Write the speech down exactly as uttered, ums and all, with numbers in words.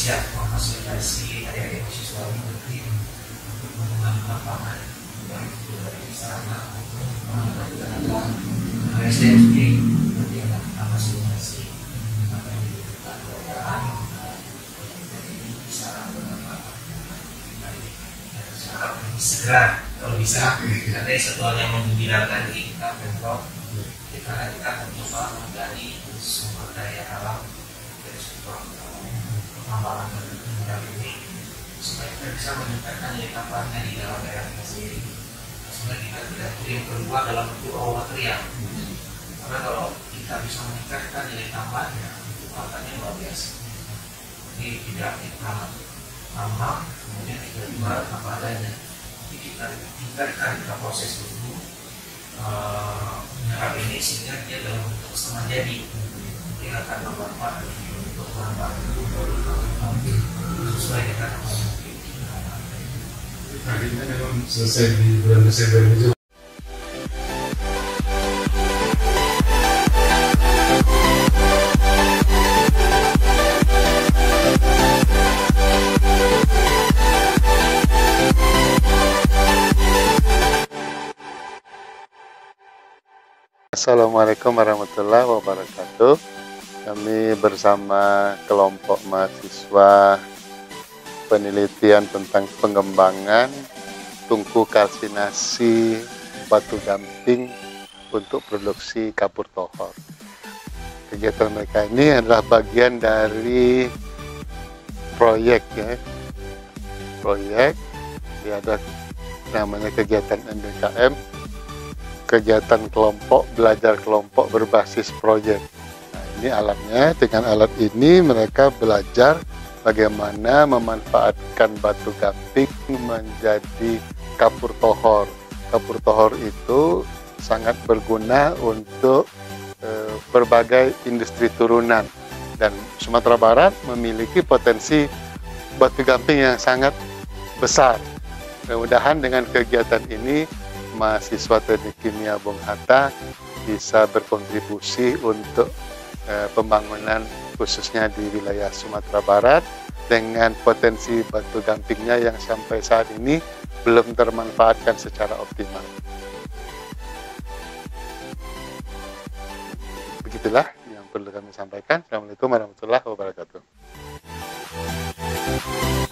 siap memfasilitasi adik-adik mahasiswa mengerti menggunakan lapangan baik itu dari sarana maupun S D M sendiri nanti akan kita fasilitasi apa yang dibutuhkan kendaraan bisa segera kalau bisa. Ada satu hal yang menggembirakan di kita pemprov, kita kita akan coba menggali sumber daya alam dari sektor pengembangan dan ini supaya kita bisa meningkatkan nilai tambahnya di dalam daerah kita sendiri. Sebenarnya kita tidak kirim keluar dalam bentuk raw material, karena kalau kita bisa meningkatkan nilai tambahnya itu katanya luar biasa. Jadi tidak kita tambah kemudian kita jual apa adanya. Jadi kita tingkatkan kita proses dulu menyerap ini sehingga dia dalam bentuk setengah jadi dia akan bermanfaat untuk menambah sesuai dengan mungkin. Akhirnya memang selesai di bulan Desember itu. Assalamualaikum warahmatullahi wabarakatuh. Kami bersama kelompok mahasiswa penelitian tentang pengembangan tungku kalsinasi batu gamping untuk produksi kapur tohor. Kegiatan mereka ini adalah bagian dari proyek ya. Proyek, dia ada namanya kegiatan N B K M, kegiatan kelompok, belajar kelompok berbasis proyek. Nah, ini alatnya. Dengan alat ini mereka belajar bagaimana memanfaatkan batu gamping menjadi kapur tohor. Kapur tohor itu sangat berguna untuk e, berbagai industri turunan, dan Sumatera Barat memiliki potensi batu gamping yang sangat besar. Mudah-mudahan dengan kegiatan ini mahasiswa Teknik Kimia Bung Hatta bisa berkontribusi untuk eh, pembangunan khususnya di wilayah Sumatera Barat dengan potensi batu gampingnya yang sampai saat ini belum termanfaatkan secara optimal. Begitulah yang perlu kami sampaikan. Assalamualaikum warahmatullahi wabarakatuh.